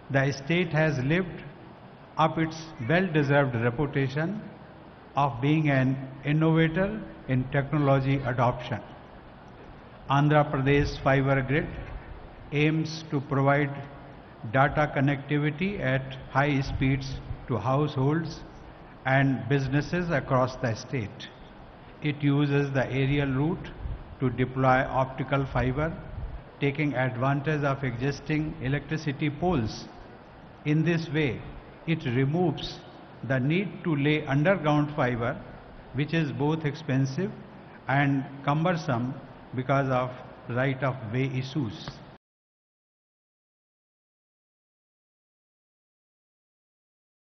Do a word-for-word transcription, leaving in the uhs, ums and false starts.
the state has lived up its well-deserved reputation of being an innovator in technology adoption. Andhra Pradesh Fiber Grid aims to provide data connectivity at high speeds to households and businesses across the state. It uses the aerial route to deploy optical fiber, taking advantage of existing electricity poles. In this way, it removes the need to lay underground fiber, which is both expensive and cumbersome because of right-of-way issues.